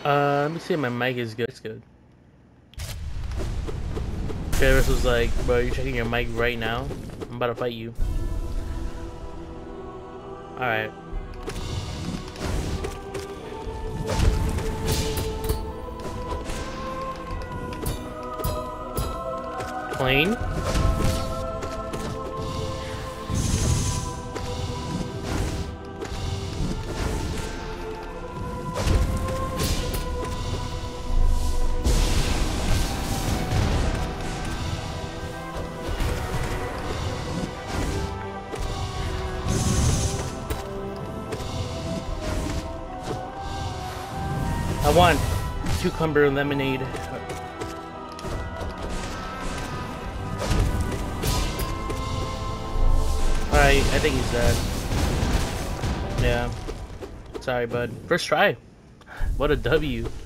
Let me see if my mic is good. It's good. Travis was like, bro, you're checking your mic right now? I'm about to fight you. Alright. Plane? I want cucumber lemonade. Alright, I think he's dead. Yeah. Sorry, bud. First try. What a W.